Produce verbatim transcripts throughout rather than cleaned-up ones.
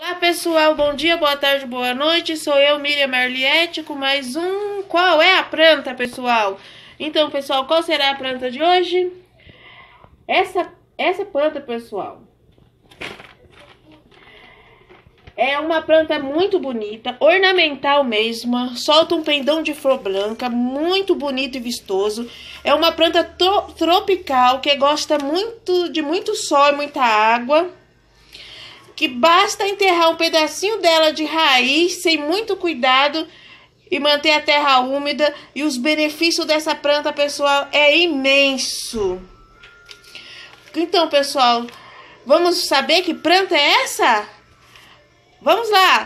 Olá pessoal, bom dia, boa tarde, boa noite, sou eu, Miriam Marliette, com mais um Qual é a Planta, pessoal? Então pessoal, qual será a planta de hoje? Essa, essa planta, pessoal, é uma planta muito bonita, ornamental mesmo, solta um pendão de flor branca, muito bonito e vistoso. É uma planta tro tropical que gosta muito de muito sol e muita água, que basta enterrar um pedacinho dela de raiz, sem muito cuidado, e manter a terra úmida. E os benefícios dessa planta, pessoal, é imenso. Então, pessoal, vamos saber que planta é essa? Vamos lá!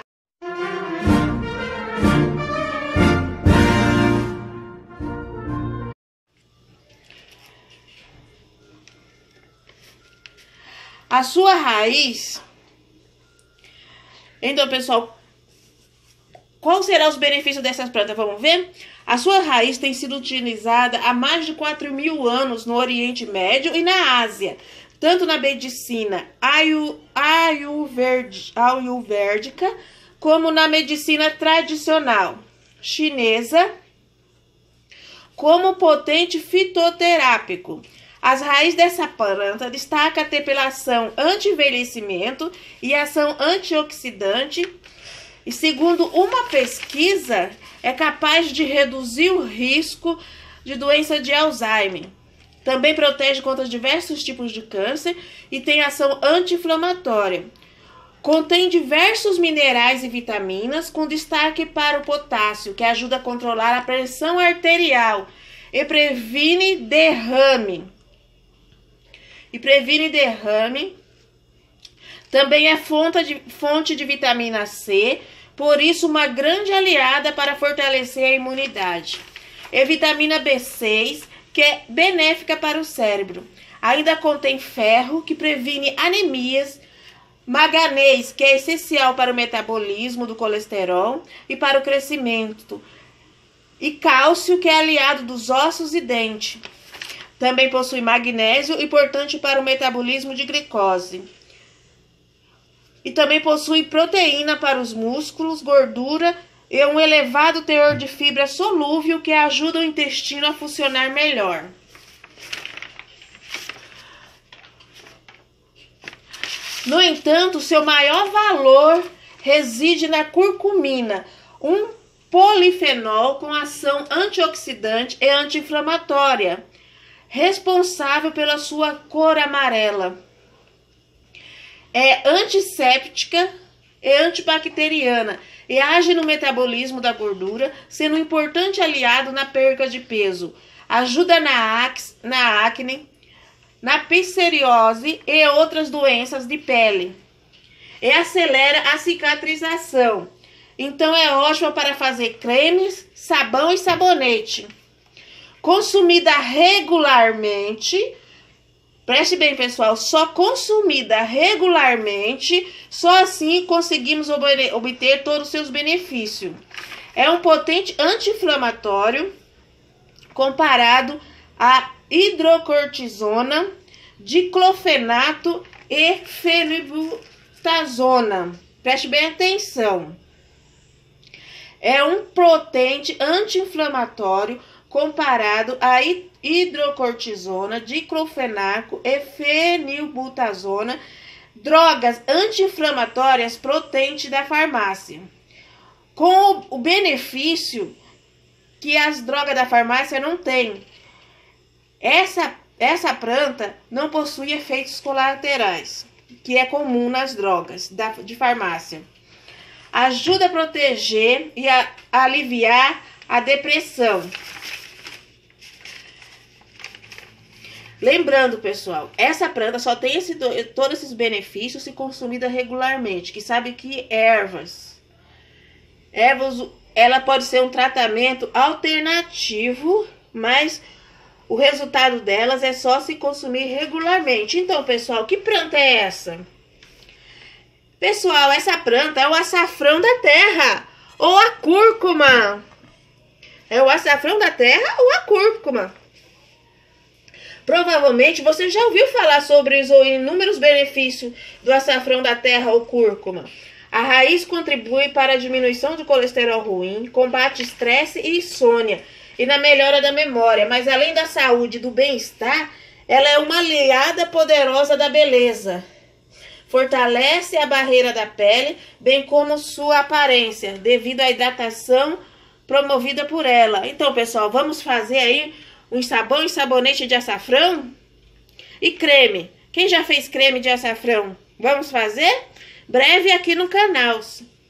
A sua raiz... Então, pessoal, qual será os benefícios dessas plantas? Vamos ver? A sua raiz tem sido utilizada há mais de quatro mil anos no Oriente Médio e na Ásia, tanto na medicina ayu, ayurved, ayurvédica, como na medicina tradicional chinesa, como potente fitoterápico. As raízes dessa planta destacam ter pela ação anti-envelhecimento e ação antioxidante. E segundo uma pesquisa, é capaz de reduzir o risco de doença de Alzheimer. Também protege contra diversos tipos de câncer e tem ação anti-inflamatória. Contém diversos minerais e vitaminas, com destaque para o potássio, que ajuda a controlar a pressão arterial e previne derrame. E previne derrame. Também é fonte de, fonte de vitamina C, por isso uma grande aliada para fortalecer a imunidade. E vitamina B seis, que é benéfica para o cérebro. Ainda contém ferro, que previne anemias, manganês, que é essencial para o metabolismo do colesterol e para o crescimento, e cálcio, que é aliado dos ossos e dentes. Também possui magnésio, importante para o metabolismo de glicose. E também possui proteína para os músculos, gordura e um elevado teor de fibra solúvel que ajuda o intestino a funcionar melhor. No entanto, seu maior valor reside na curcumina, um polifenol com ação antioxidante e anti-inflamatória, responsável pela sua cor amarela. É antisséptica e antibacteriana e age no metabolismo da gordura, sendo um importante aliado na perda de peso. Ajuda na, ax, na acne, na psoriose e outras doenças de pele. E acelera a cicatrização. Então é ótimo para fazer cremes, sabão e sabonete. Consumida regularmente, preste bem pessoal, só consumida regularmente, só assim conseguimos obter todos os seus benefícios. É um potente anti-inflamatório comparado a hidrocortisona, diclofenato e fenilbutazona. Preste bem atenção. É um potente anti-inflamatório comparado a hidrocortisona, diclofenaco e fenilbutazona, drogas anti-inflamatórias potentes da farmácia, com o benefício que as drogas da farmácia não têm. Essa, essa planta não possui efeitos colaterais, que é comum nas drogas da, de farmácia. Ajuda a proteger e a, a aliviar a depressão. Lembrando, pessoal, essa planta só tem esse, todos esses benefícios se consumida regularmente. Que sabe que ervas, ervas, ela pode ser um tratamento alternativo, mas o resultado delas é só se consumir regularmente. Então, pessoal, que planta é essa? Pessoal, essa planta é o açafrão da terra, ou a cúrcuma. É o açafrão da terra ou a cúrcuma. Provavelmente você já ouviu falar sobre os inúmeros benefícios do açafrão da terra ou cúrcuma. A raiz contribui para a diminuição do colesterol ruim, combate estresse e insônia e na melhora da memória. Mas além da saúde e do bem-estar, ela é uma aliada poderosa da beleza. Fortalece a barreira da pele, bem como sua aparência, devido à hidratação promovida por ela. Então, pessoal, vamos fazer aí um sabão e sabonete de açafrão? E creme? Quem já fez creme de açafrão? Vamos fazer? Breve aqui no canal.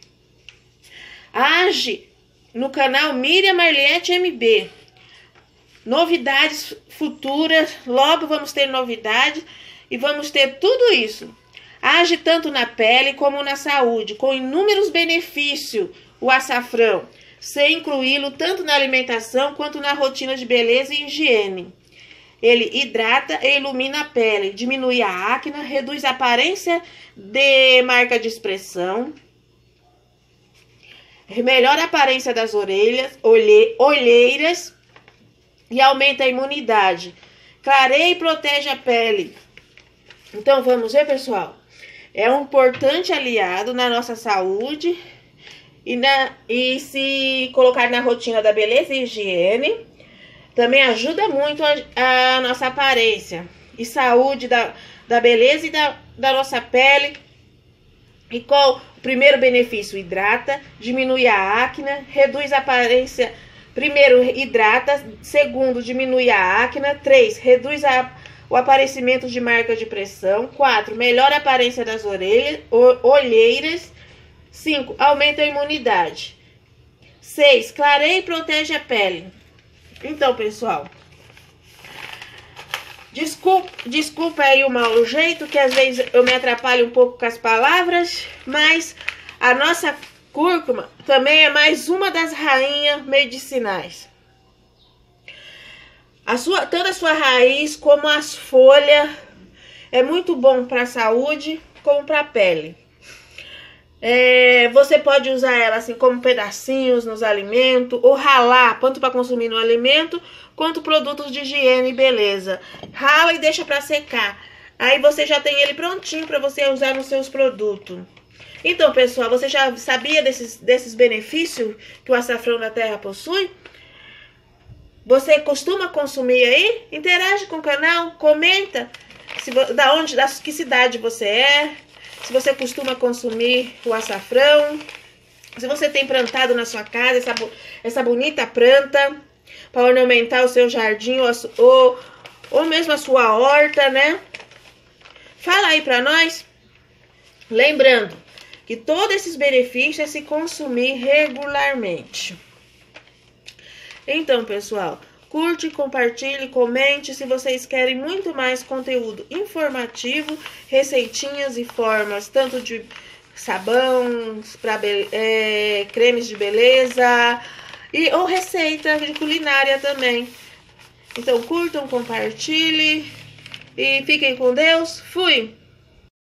Age no canal Miriam Marliette M B. Novidades futuras, logo vamos ter novidades e vamos ter tudo isso. Age tanto na pele como na saúde, com inúmeros benefícios, o açafrão, sem incluí-lo tanto na alimentação quanto na rotina de beleza e higiene. Ele hidrata e ilumina a pele, diminui a acne, reduz a aparência de marca de expressão, melhora a aparência das orelhas, olhe, olheiras e aumenta a imunidade. Clareia e protege a pele. Então vamos ver, pessoal. É um importante aliado na nossa saúde e, na, e se colocar na rotina da beleza e higiene, também ajuda muito a, a nossa aparência e saúde da, da beleza e da, da nossa pele. E qual o primeiro benefício? Hidrata, diminui a acne, reduz a aparência. Primeiro, hidrata. Segundo, diminui a acne. Três, reduz a o aparecimento de marca de pressão. Quatro, melhora a aparência das orelhas, olheiras. Cinco, aumenta a imunidade. Seis, clareia e protege a pele. Então, pessoal, desculpa, desculpa aí o mau jeito, que às vezes eu me atrapalho um pouco com as palavras, mas a nossa cúrcuma também é mais uma das rainhas medicinais. A sua, tanto a sua raiz como as folhas é muito bom para a saúde como para a pele. É, você pode usar ela assim como pedacinhos nos alimentos ou ralar, tanto para consumir no alimento quanto produtos de higiene e beleza. Rala e deixa para secar. Aí você já tem ele prontinho para você usar nos seus produtos. Então, pessoal, você já sabia desses, desses benefícios que o açafrão da terra possui? Você costuma consumir aí? Interage com o canal, comenta se, da onde, da que cidade você é, se você costuma consumir o açafrão, se você tem plantado na sua casa essa, essa bonita planta para ornamentar o seu jardim ou, ou, ou mesmo a sua horta, né? Fala aí para nós. Lembrando que todos esses benefícios é se consumir regularmente. Então, pessoal, curte, compartilhe, comente se vocês querem muito mais conteúdo informativo, receitinhas e formas, tanto de sabão, pra, é, cremes de beleza e, ou receita de culinária também. Então, curtam, compartilhe e fiquem com Deus. Fui!